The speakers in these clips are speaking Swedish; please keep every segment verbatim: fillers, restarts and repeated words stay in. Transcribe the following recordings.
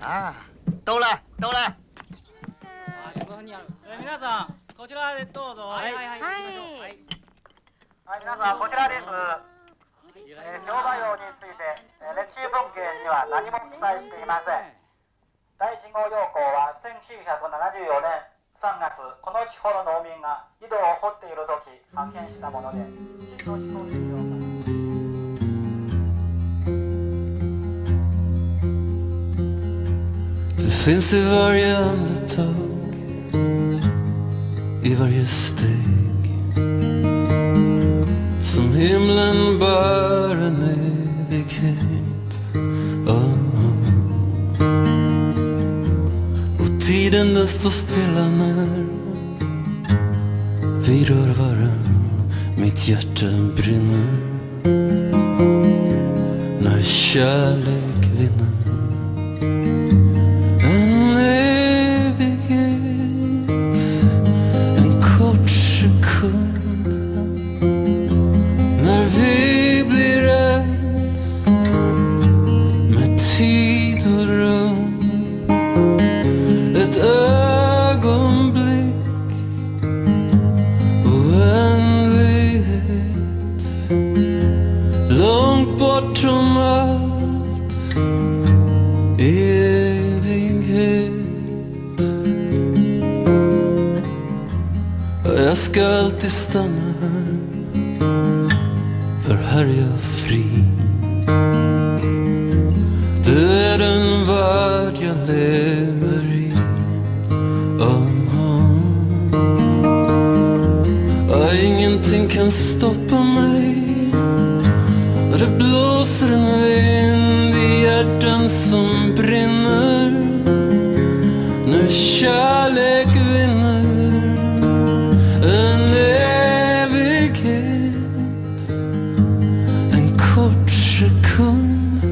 ああ、どうらどうら。 皆さんこちらでどうぞ。はいはいはい。はい。 皆さんこちらです。えー、商売王について、えー、歴史文献には何も記載していません。第一号要項はせんきゅうひゃくななじゅうよねんさんがつ、この地方の農民が井戸を掘っている時発見したもので、地の思想的要から。 Det finns i varje andetag, i varje steg, som himlen bär en evighet. Oh, oh. Och tiden den står stilla när vi rör varann, mitt hjärta brinner när kärlek vinner. En evighet, en kort sekund när vi blir ett med tid och rum. Ett ögonblick, oändlighet, långt bortom allt, evighet. Jag ska alltid stanna här, för här är jag fri. Det är den värld jag lever i. Oh, oh. Ja, ingenting kan stoppa mig. Det blåser en vind i hjärtan som brinner när kärlek vinner. En evighet, en kort sekund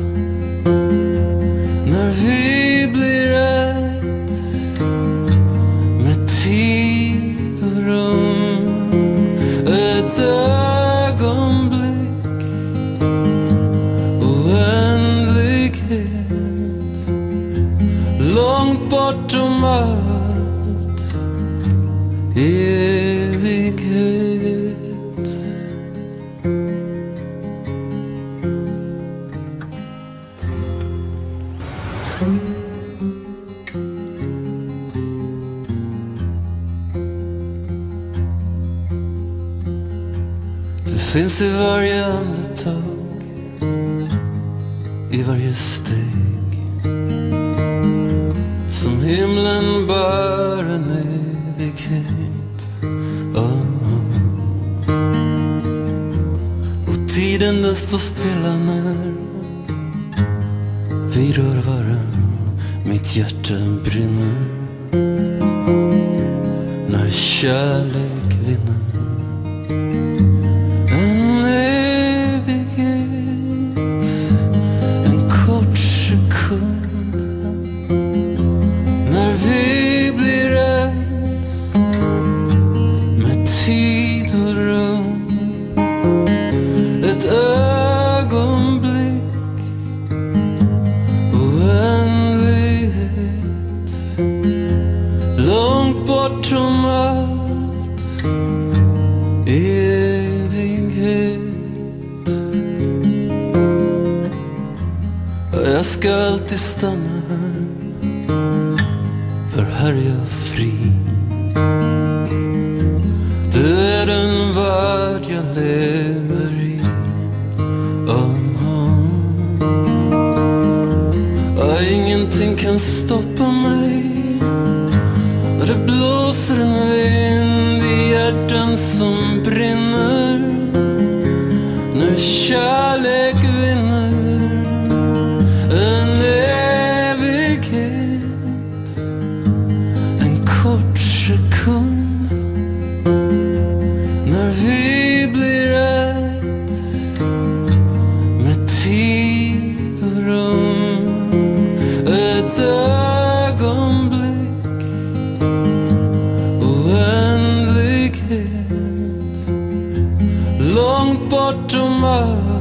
när vi blir ett med tid och rum. Ett ögonblick, oändlighet, långt bortom allt, evighet. Det finns i varje andetag, i varje steg, som himlen bär en evighet. Oh, oh. Och tiden den står stilla när vi rör varann, mitt hjärta brinner när kärlek vinner. En evighet, en kort sekund när vi blir ett med tid och rum. Ett ögonblick, oändlighet, långt bortom allt, evighet. Jag ska alltid stanna här, för här är jag fri. Det är den värld jag lever i. Oh, oh. Ja, ingenting kan stoppa mig. Det blåser en vind i hjärtan som brinner när kärlek vinner. En evighet, en kort sekund när vi blir ett med tid och rum. Ett ögonblick, oändlighet, långt bortom allt,